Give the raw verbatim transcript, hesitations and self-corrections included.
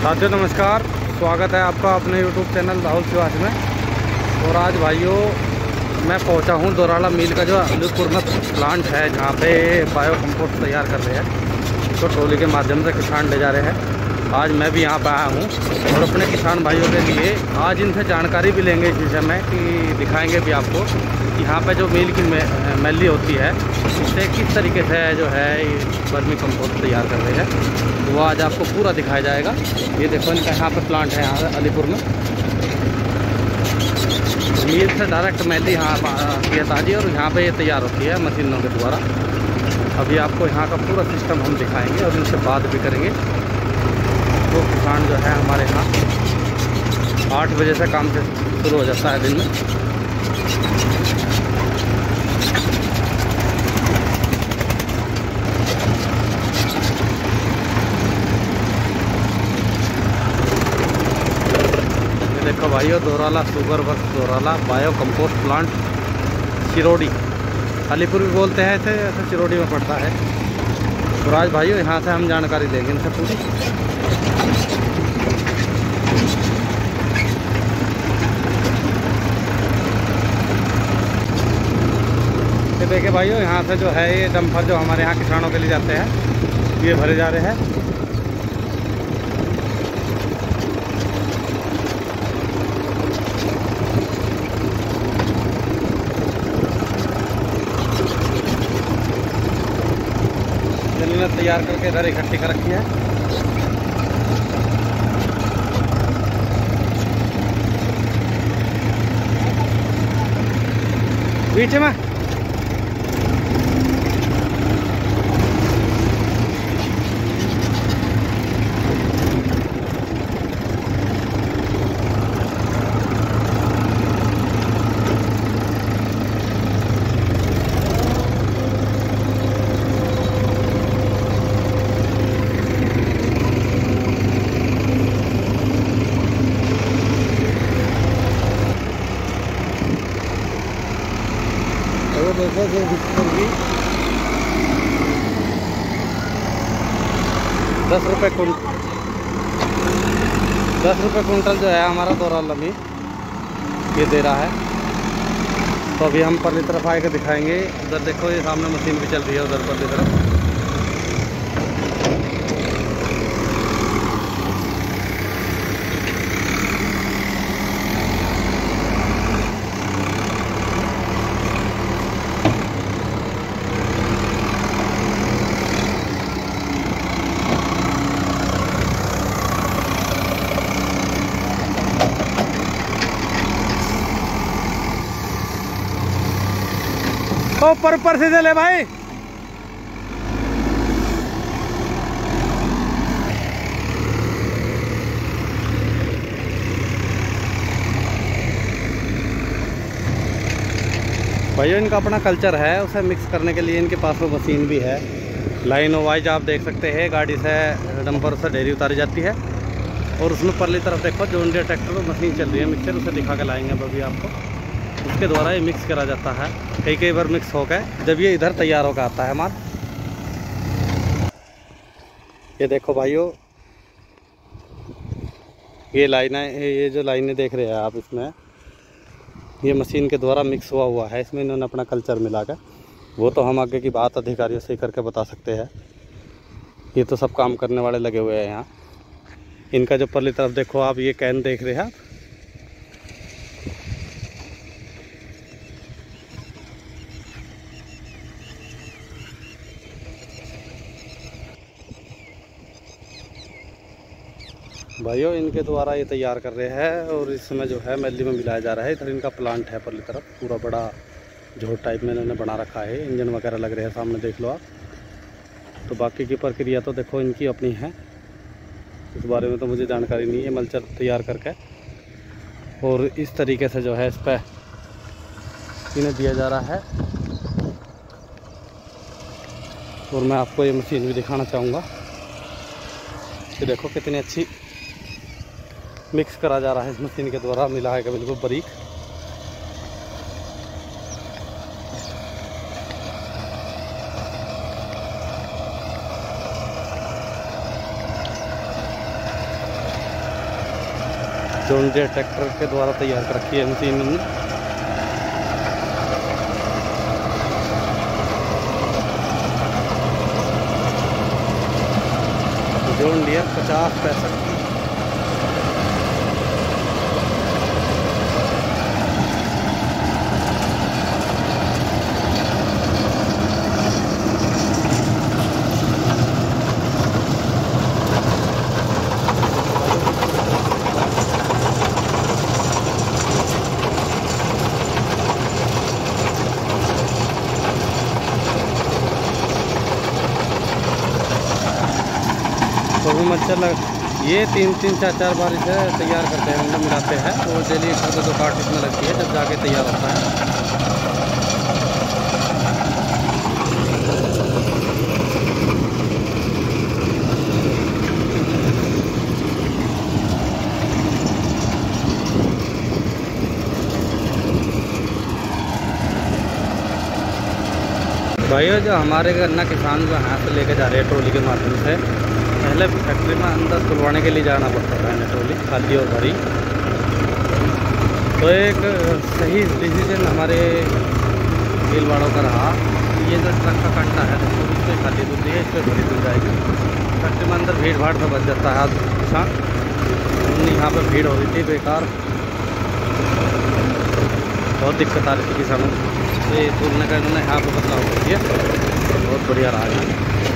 साथियों नमस्कार, स्वागत है आपका अपने यूट्यूब चैनल राहुल शिवास में। और आज भाइयों मैं पहुंचा हूं दोराला मिल का जो अलीपुर में प्लांट है, जहां पे बायो कंपोस्ट तैयार कर रहे हैं, तो ट्रॉली के माध्यम से किसान ले जा रहे हैं। आज मैं भी यहां पर आया हूं और अपने किसान भाइयों के लिए आज इनसे जानकारी भी लेंगे इस विषय में, कि दिखाएंगे भी आपको कि यहाँ पे जो मिल की मैली होती है इससे किस तरीके से जो है वर्मी कंपोस्ट तैयार कर रहे हैं। तो वो आज आपको पूरा दिखाया जाएगा। ये देखो इनका यहाँ पे प्लांट है, यहाँ अलीपुर में मिल से डायरेक्ट मैली यहाँ आती है ताज़ी, और यहाँ पे ये तैयार होती है मशीनों के द्वारा। अभी आपको यहाँ का पूरा सिस्टम हम दिखाएंगे और इनसे बात भी करेंगे। तो किसान जो है हमारे यहाँ आठ बजे से काम से शुरू हो जाता है दिन में। देखो भाइयों, Daurala sugar works Daurala bio compost plant Chiraudi, Alipur भी बोलते हैं इसे, ऐसे चिरौड़ी में पड़ता है। तो आज भाइयों यहाँ से हम जानकारी लेंगे इनसे पूरी। ये देखिए भाइयों, यहाँ से जो है ये डंपर जो हमारे यहाँ किसानों के लिए जाते हैं, ये भरे जा रहे हैं। इन्होंने तैयार करके इधर इकट्ठी कर रखी है। बीच में देखो जो होगी दस रुपये कुंटल दस रुपये कुंटल जो है हमारा दोराला में ये दे रहा है। तो अभी हम परली तरफ आए के दिखाएंगे। उधर देखो ये सामने मशीन भी चल रही है, उधर परली तरफ। ऊपर ऊपर से ले भाई। भाइयों इनका अपना कल्चर है, उसे मिक्स करने के लिए इनके पास में मशीन भी है। लाइन वाइज आप देख सकते हैं, गाड़ी से डंपर से ढेरी उतारी जाती है। और उसमें परली तरफ देखो जो इंडिया ट्रैक्टर में मशीन चल रही है मिक्सर, उसे दिखा के लाएंगे अभी आपको। उसके द्वारा ये मिक्स करा जाता है, कई कई बार मिक्स होकर जब ये इधर तैयार होकर आता है माल। ये देखो भाइयों, ये लाइनें, ये जो लाइनें देख रहे हैं आप, इसमें ये मशीन के द्वारा मिक्स हुआ हुआ है। इसमें इन्होंने अपना कल्चर मिला कर, वो तो हम आगे की बात अधिकारियों से करके बता सकते हैं। ये तो सब काम करने वाले लगे हुए हैं यहाँ। इनका जो परली तरफ देखो आप, ये कैन देख रहे हैं आप, भाइयों इनके द्वारा ये तैयार कर रहे हैं। और इसमें जो है मैली में मिलाया जा रहा है। इधर इनका प्लांट है परली तरफ, पूरा बड़ा झोट टाइप में इन्होंने बना रखा है। इंजन वगैरह लग रहे हैं सामने, देख लो आप। तो बाकी की प्रक्रिया तो देखो इनकी अपनी है, इस बारे में तो मुझे जानकारी नहीं है। मल्चर तैयार करके और इस तरीके से जो है इस पर इन्हें दिया जा रहा है। और मैं आपको ये मशीन भी दिखाना चाहूँगा कि देखो कितनी अच्छी मिक्स करा जा रहा है इस मशीन के द्वारा, मिला है बिल्कुल बारीक। जॉन डीयर ट्रैक्टर के द्वारा तैयार कर रखी है मशीन। जॉन डीयर पचास पैंसठ। तो भी मच्छर लग ये तीन तीन चार चार बार इसे तैयार करते हैं, मतलब मिलाते हैं। और डेली एक से दो कार्ट इसमें लगती है जब जाके तैयार होता है। भाइयों, जो हमारे गन्ना किसान जो हाथ से लेके जा रहे हैं ट्रॉली के माध्यम से, पहले फैक्ट्री में अंदर तुलवाने के लिए जाना पड़ता था इन्हें, ट्रॉली खाली और भरी। तो एक सही डिसीजन हमारे मिल वालों का रहा कि ये जो ट्रक का कंटा है तो इस पर खाली दूध है, इस पर भरी दूध जाएगी। फैक्ट्री में अंदर भीड़ भाड़ से बच जाता है किसान। यहाँ पर भीड़ हो रही थी बेकार, बहुत दिक्कत आ रही थी किसानों को। तो ये तुलने का इन्होंने यहाँ पर बदलाव कर दिया, बहुत बढ़िया रहा है।